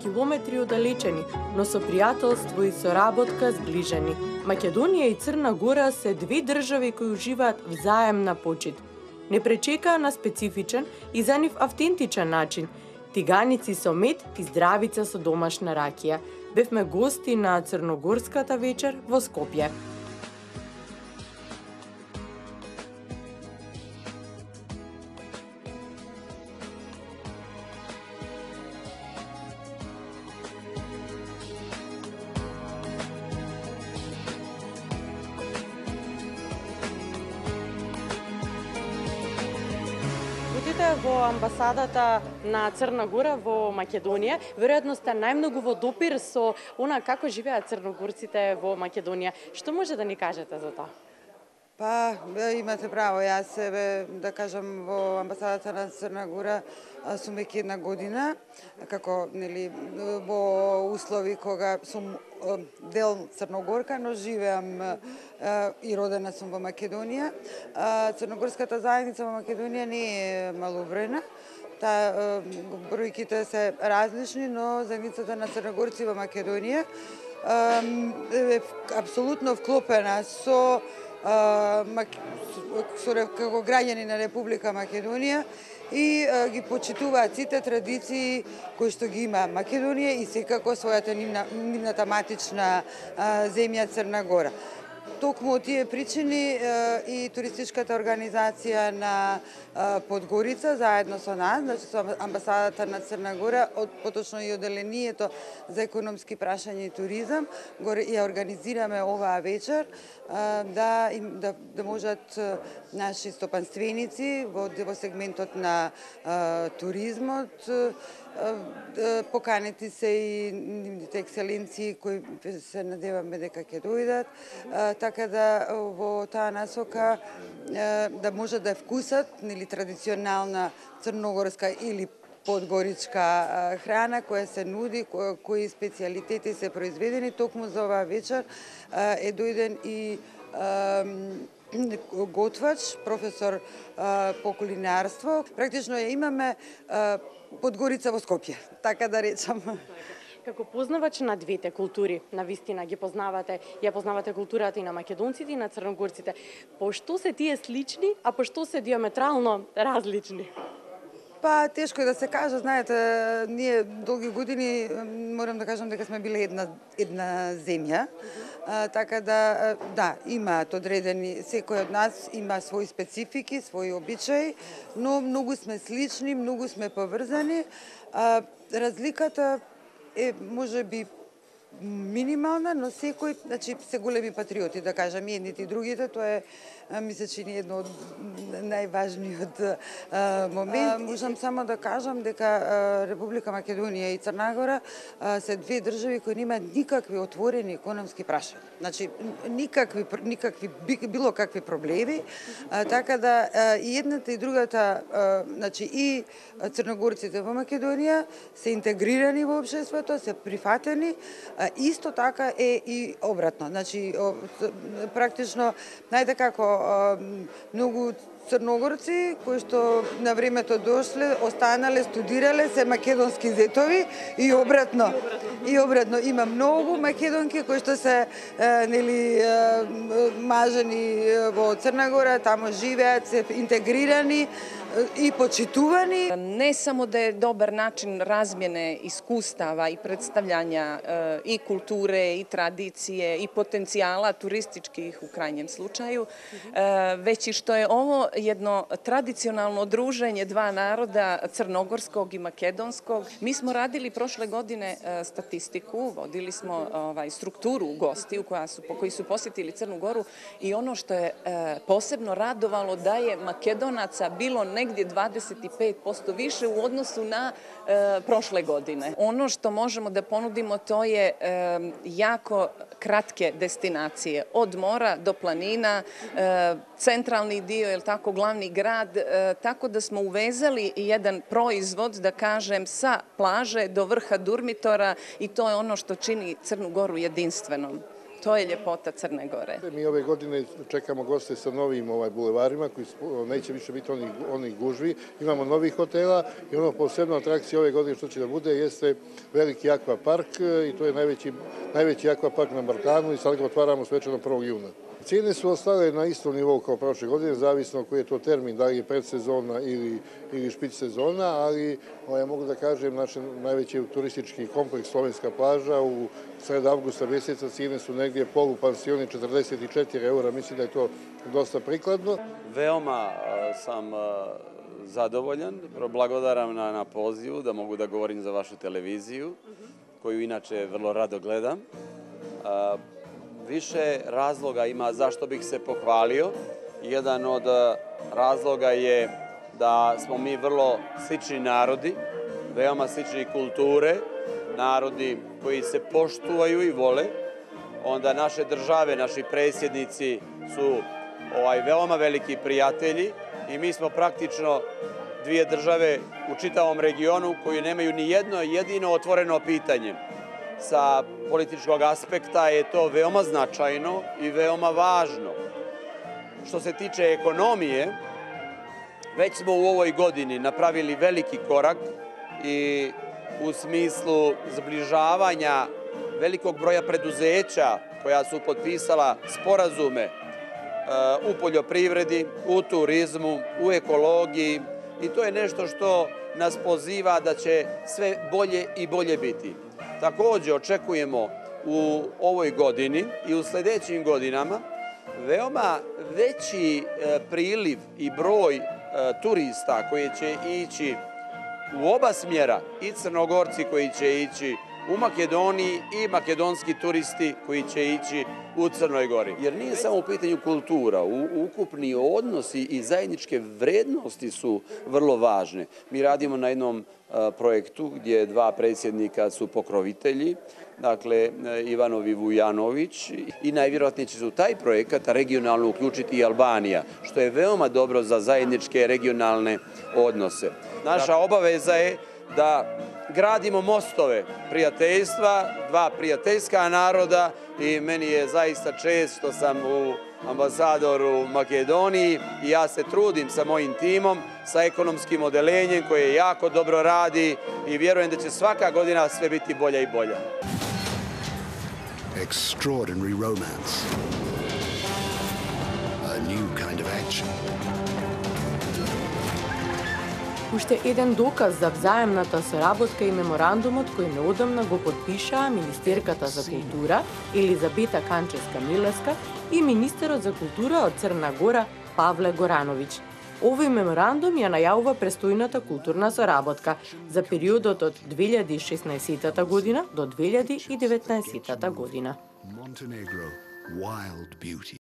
километри оддалечени, но со пријателство и соработка зближени. Македонија и Црна Гора се две држави кои уживаат взаемна почит. Не пречекаа на специфичен и за нив автентичен начин. Тиганици со мед и здравица со домашна ракија. Бевме гости на Црногорската вечер во Скопје. Во амбасадата на Црна Гора во Македонија, веројатно сте најмногу во допир со она како живеат црногорците во Македонија. Што може да ни кажете за тоа? Па, имате право, јас да кажам во амбасадата на Црна Гора сум веќе една година, како нели во услови кога сум дел Црногорка, но живеам и родена сум во Македонија. Црногорската заедница во Македонија не е малобројна. Бројките се различни, но заедницата на црногорци во Македонија е апсолутно вклопена со како граѓани на Република Македонија и ги почитуваат сите традиции кои што ги има Македонија и секако својата нивната матична земја Црна Гора. Токму од тие причини и туристичката организација на Подгорица заедно со нас, значи со амбасадата на Црна Гора, поточно и одделението за економски прашања и туризам, ја организираме оваа вечер да можат наши стопанственици во сегментот на туризмот поканети се и нивните екселенции кои се надеваме дека ќе дојдат, така да во таа насока да можат да вкусат нели традиционална црногорска или подгоричка храна која се нуди, кои специјалитети се произведени. Токму за оваа вечер е дојден и готвач, професор по кулинарство. Практично ја имаме Подгорица во Скопје, така да речам. Како познавач на двете култури, на вистина ги познавате, ја познавате културата и на македонците и на црногорците. По што се тие слични, а по што се диаметрално различни? Па, тешко е да се каже, знаете, ние долги години, морам да кажам дека сме биле една земја, така да, имаат одредени, секој од нас има своји специфики, своји обичаи, но многу сме слични, многу сме поврзани. Разликата е можеби минимална, но секој, значи, се големи патриоти, да кажам, и едните и другите, тоа е, мисля, че ни едно од најважниот момент. Можам само да кажам дека Република Македонија и Црна Гора се две држави кои немаат никакви отворени економски прашања. Значи, било какви проблеми, така да и едната и другата, значи и црногорците во Македонија се интегрирани во општеството, се прифатени, исто така е и обратно. Значи, практично, знаете како, многу црногорци кои што на времето дошле, останале, студирале, се македонски зетови и обратно. И обратно има многу македонки кои што се нели мажени во Црна Гора, таму живеат, се интегрирани и почитувани. Не само да е добар начин размjene iskustava i predstavljanja i kulture i tradicije i potencijala turističkih u krajnjem slučaju, već i što je ovo jedno tradicionalno druženje dva naroda, crnogorskog i makedonskog. Mi smo radili prošle godine statistiku, vodili smo strukturu gostiju koji su posjetili Crnu Goru i ono što je posebno radovalo da je Makedonaca bilo negdje 25% više u odnosu na prošle godine. Ono što možemo da ponudimo to je jako kratke destinacije, od mora do planina, centralni dio, je li tako, glavni grad, tako da smo uvezali jedan proizvod, da kažem, sa plaže do vrha Durmitora i to je ono što čini Crnu Goru jedinstvenom. To je ljepota Crne Gore. Mi ove godine čekamo goste sa novim bulevarima, koji neće više biti onih gužvi. Imamo novih hotela i ono posebno atrakcija ove godine što će da bude jeste veliki akvapark i to je najveći akvapark na Balkanu i sad ga otvaramo svečano 1. juna. Cijene su ostale na istom nivou kao prošle godine, zavisno koji je to termin, da li je predsezona ili špic sezona, ali ja mogu da kažem, naš najveći turistički kompleks Slovenska plaža u sred avgusta mjeseca cijene su negdje polupansioni 44 eura, mislim da je to dosta prikladno. Veoma sam zadovoljan, blagodaram na pozivu da mogu da govorim za vašu televiziju, koju inače vrlo rado gledam. Više razloga ima zašto bih se pohvalio. Jedan od razloga je da smo mi vrlo slični narodi, veoma slični kulture, narodi koji se poštuvaju i vole. Onda naše države, naši predsjednici su veoma veliki prijatelji i mi smo praktično dvije države u čitavom regionu koji nemaju ni jedno jedino otvoreno pitanje. Sa političkog aspekta je to veoma značajno i veoma važno. Što se tiče ekonomije, već smo u ovoj godini napravili veliki korak i u smislu zbližavanja velikog broja preduzeća koja su potpisala sporazume u poljoprivredi, u turizmu, u ekologiji i to je nešto što nas poziva da će sve bolje i bolje biti. Također očekujemo u ovoj godini i u sljedećim godinama veoma veći priliv i broj turista koji će ići u oba smjera, i Crnogorci koji će ići u Makedoniji i makedonski turisti koji će ići u Crnoj Gori. Jer nije samo u pitanju kultura, ukupni odnosi i zajedničke vrednosti su vrlo važne. Mi radimo na jednom projektu gdje dva predsjednika su pokrovitelji, dakle Ivanov i Vujanović, i najvjerojatnije će se u taj projekat regionalno uključiti i Albanija, što je veoma dobro za zajedničke regionalne odnose. Naša obaveza je da gradimo mostove prijateljstva, dva prijateljska naroda i meni je zaista čest što sam u ambasadoru u Makedoniji i ja se trudim sa mojim timom, sa ekonomskim odelenjem koje jako dobro radi i vjerujem da će svaka godina sve biti bolja i bolja. Extraordinary romance. A new kind of action. Уште еден доказ за взаемната соработка и меморандумот кој неодамна го подпишаа Министерката за култура Елизабета Канчевска-Милевска и Министерот за култура од Црна Гора Павле Горановиќ. Овој меморандум ја најавува престојната културна соработка за периодот од 2016 година до 2019 година. Montenegro, wild beauty.